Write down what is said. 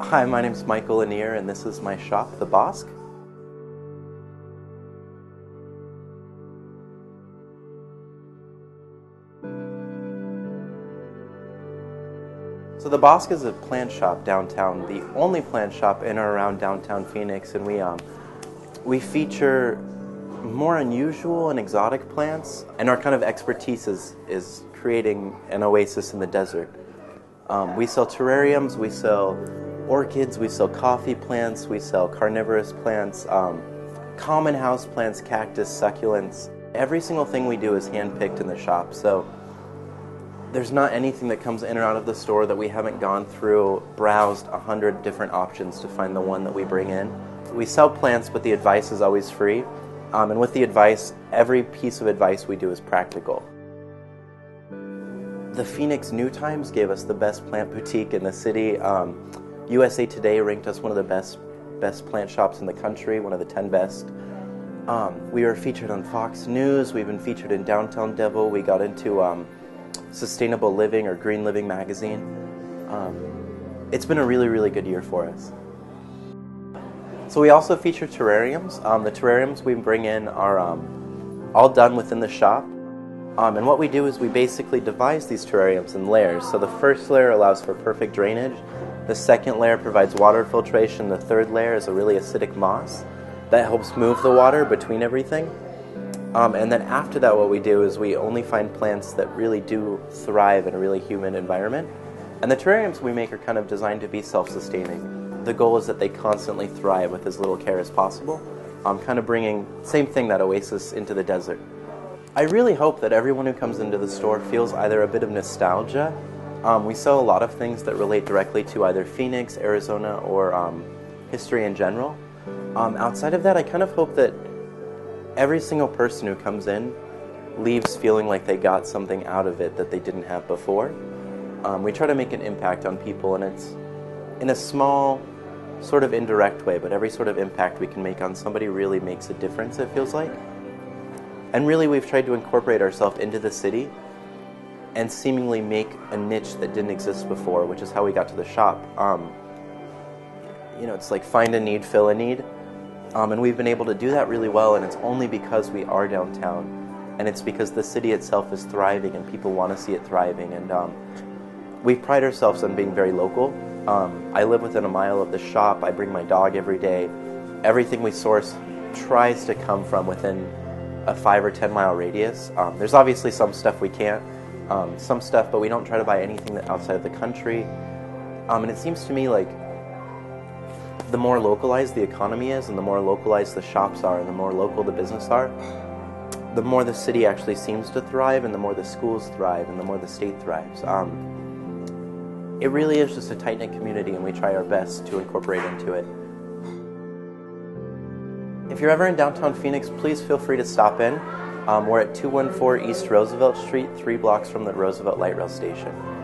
Hi, my name is Michael Lanier, and this is my shop, the Bosque. So the Bosque is a plant shop downtown, the only plant shop in or around downtown Phoenix, and we feature more unusual and exotic plants, and our kind of expertise is creating an oasis in the desert. We sell terrariums, we sell orchids, we sell coffee plants, we sell carnivorous plants, common house plants, cactus, succulents. Every single thing we do is hand-picked in the shop, so there's not anything that comes in or out of the store that we haven't gone through, browsed 100 different options to find the one that we bring in. We sell plants, but the advice is always free, and with the advice, every piece of advice we do is practical. The Phoenix New Times gave us the best plant boutique in the city. USA Today ranked us one of the best plant shops in the country, one of the 10 best. We were featured on Fox News. We've been featured in Downtown Devil. We got into Sustainable Living or Green Living magazine. It's been a really, really good year for us. So we also feature terrariums. The terrariums we bring in are all done within the shop. And what we do is we basically devise these terrariums in layers. So the first layer allows for perfect drainage. The second layer provides water filtration. The third layer is a really acidic moss that helps move the water between everything. And then after that, what we do is we only find plants that really do thrive in a really humid environment. And the terrariums we make are kind of designed to be self-sustaining. The goal is that they constantly thrive with as little care as possible, kind of bringing, same thing, that oasis into the desert. I really hope that everyone who comes into the store feels either a bit of nostalgia. We sell a lot of things that relate directly to either Phoenix, Arizona, or history in general. Outside of that, I kind of hope that every single person who comes in leaves feeling like they got something out of it that they didn't have before. We try to make an impact on people, and it's in a small, sort of indirect way, but every sort of impact we can make on somebody really makes a difference, it feels like. And really, we've tried to incorporate ourselves into the city and seemingly make a niche that didn't exist before, which is how we got to the shop. It's like find a need, fill a need. And we've been able to do that really well, and it's only because we are downtown, and it's because the city itself is thriving and people want to see it thriving, and we pride ourselves on being very local. I live within a mile of the shop. I bring my dog every day. Everything we source tries to come from within a 5 or 10 mile radius. There's obviously some stuff we can't, but we don't try to buy anything that outside of the country. And it seems to me like the more localized the economy is, and the more localized the shops are, and the more local the business are, the more the city actually seems to thrive, and the more the schools thrive, and the more the state thrives. It really is just a tight-knit community, and we try our best to incorporate into it. If you're ever in downtown Phoenix, please feel free to stop in. We're at 214 East Roosevelt Street, 3 blocks from the Roosevelt Light Rail Station.